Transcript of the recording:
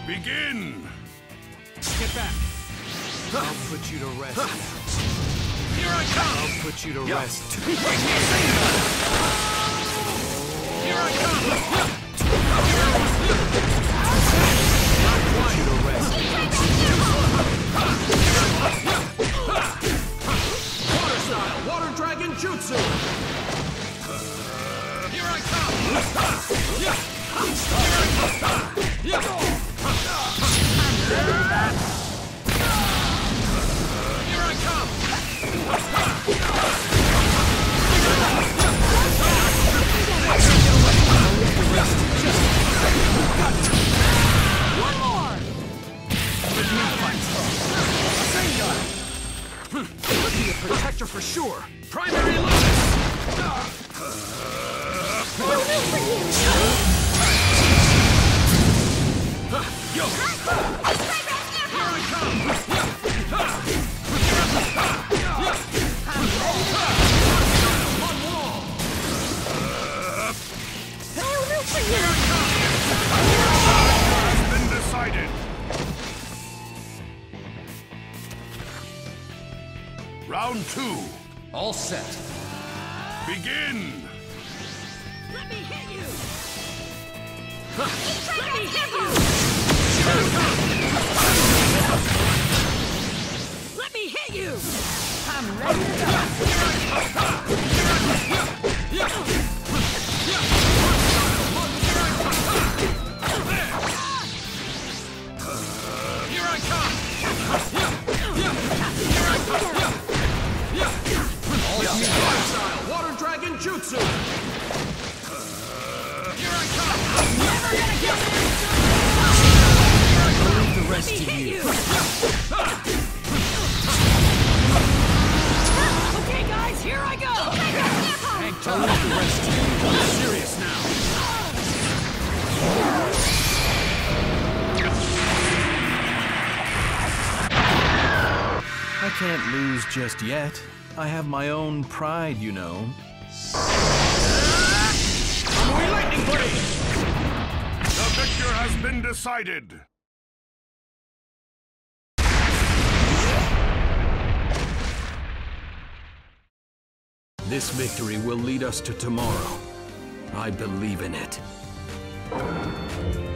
Begin! Get back! I'll put you to rest now. Here I come! I'll put you to rest. Here I come! I'll put you to rest. Water style! Water dragon jutsu! Here I come! Here I come! One more! Let me fight. Senga! Could be a protector for sure. Primary Lotus! Yo! Here I come! One wall! Here I come! Has been decided. Round 2. All set. Begin! Let me hit you! Let me hit you! Let me hit you! I'm ready to go! Here I come! Water style! Water dragon jutsu! Here I come! Never gonna get me! I'll leave the rest Let me to hit you. you! Okay, guys, here I go! Hang I'll tough! leave the rest to you. I'm serious now! I can't lose just yet. I have my own pride, you know. Kamui lightning blade! The victor has been decided. This victory will lead us to tomorrow. I believe in it.